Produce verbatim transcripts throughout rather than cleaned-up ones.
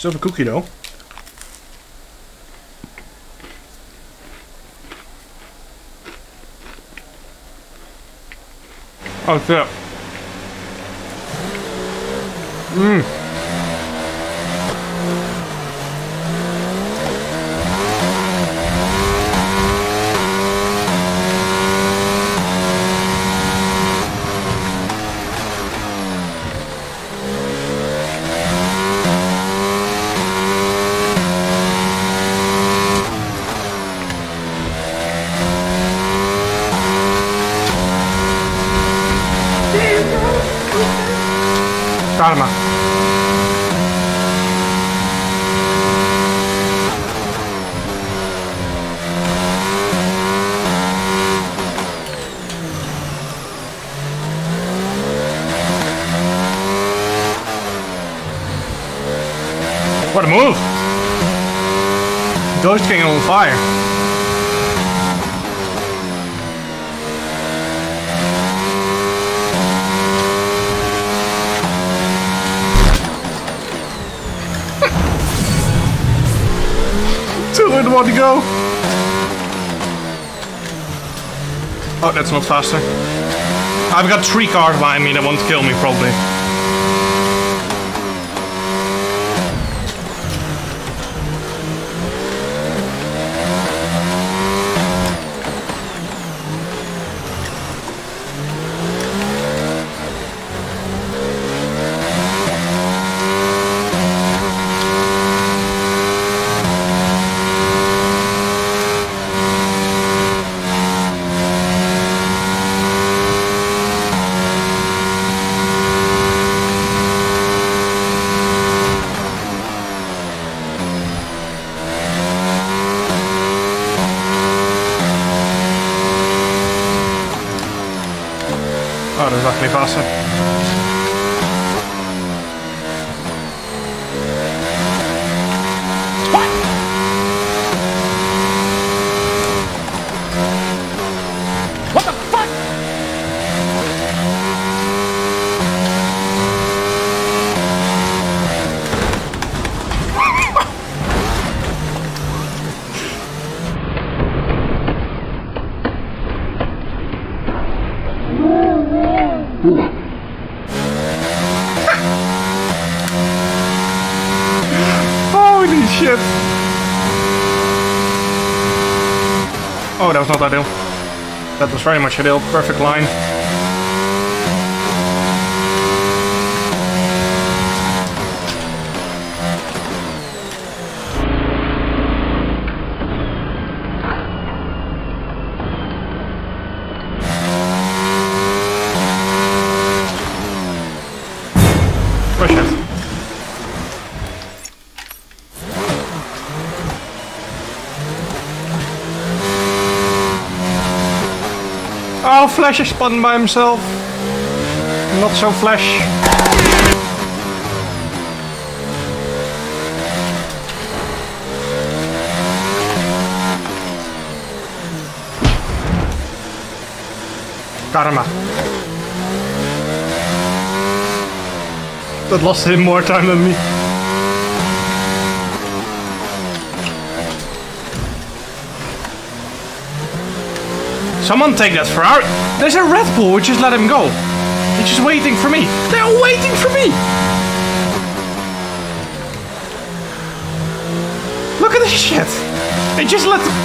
Still have a cookie though. Oh, shit. Mmm. Calma. What a move! Ghost King on fire. Two in one to go. Oh, that's not faster. I've got three cars behind me that want to kill me, probably. Oh, dat is actually faster. What the fuck? Holy shit! Oh, that was not ideal. That was very much ideal. Perfect line. Push it. Oh, Flash is spun by himself. Not so Flash. Karma. That lost him more time than me. Someone take that Ferrari. There's a Red Bull which just let him go. He's just waiting for me. They're waiting for me. Look at this shit. They just let them.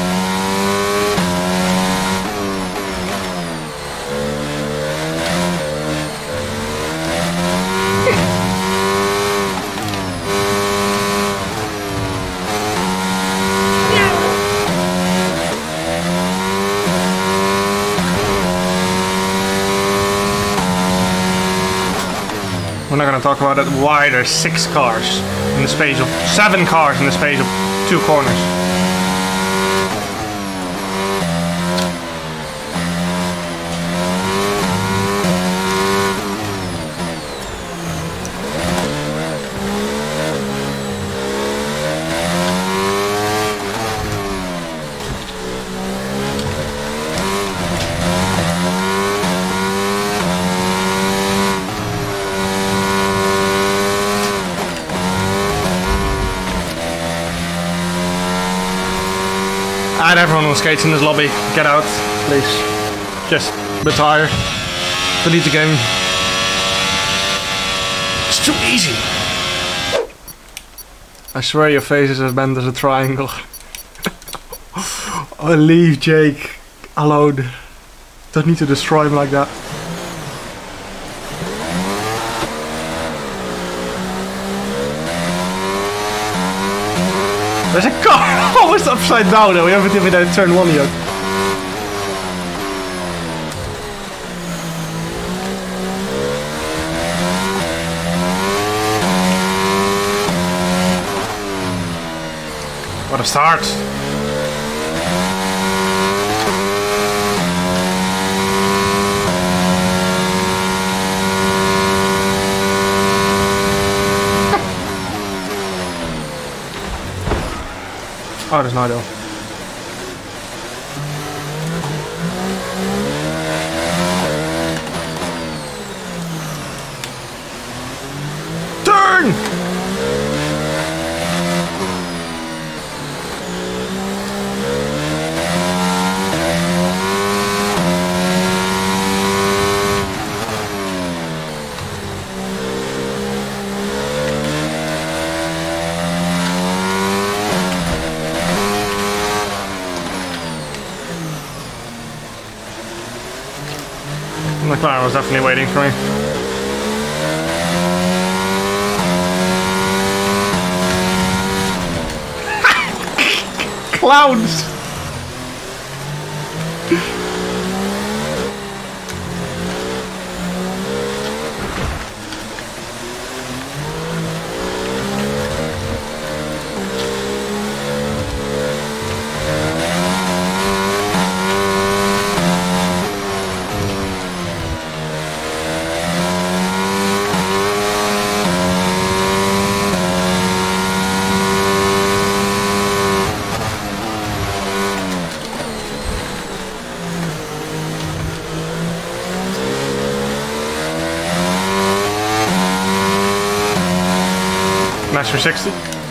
We're not going to talk about it. Why there's six cars in the space of seven cars in the space of two corners. And everyone who skates in this lobby, get out, please. Just retire. Delete the game. It's too easy. I swear your face is as bent as a triangle. Oh, leave Jake alone. Don't need to destroy him like that. There's a car almost upside down though. We haven't even done turn one yet. What a start. Oh, there's Nido. Turn! McLaren was definitely waiting for me. Clowns! Master sixty.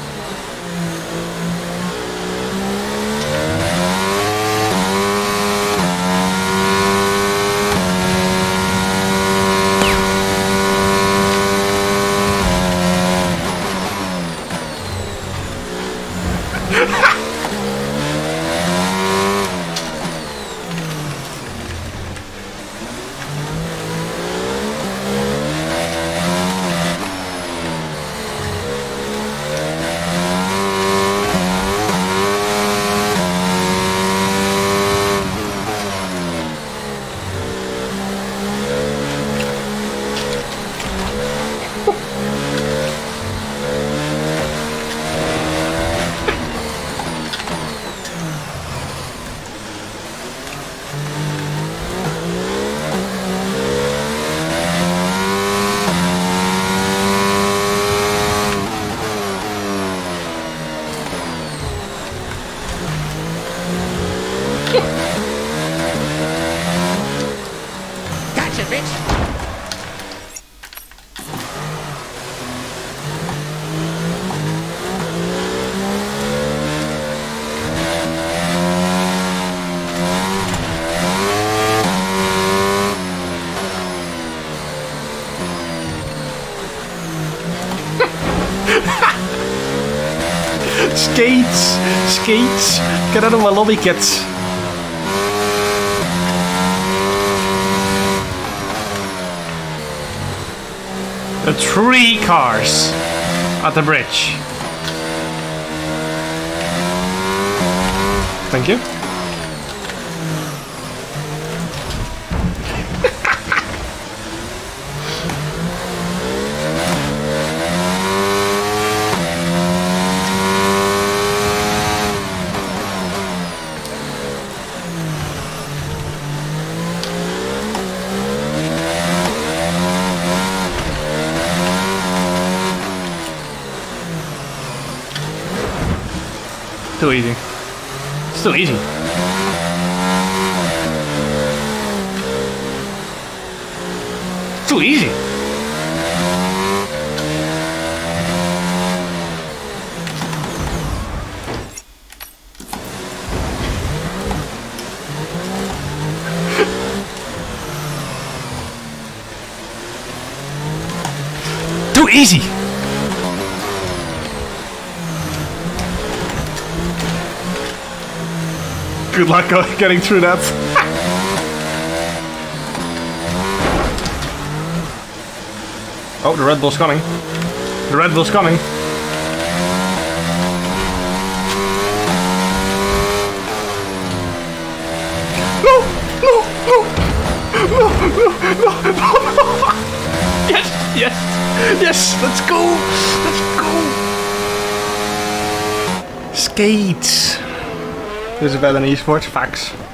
Gotcha, bitch! Skates! Skates! Get out of my lobby, kids! The three cars at the bridge. Thank you. Too easy. Still easy. Too easy. too easy. Good luck getting through that. Oh, the Red Bull's coming. The Red Bull's coming. No! No! No! No! No! No! No! No! Yes! Yes! Yes! Let's go! Let's go! Skates! This is better than esports. Facts.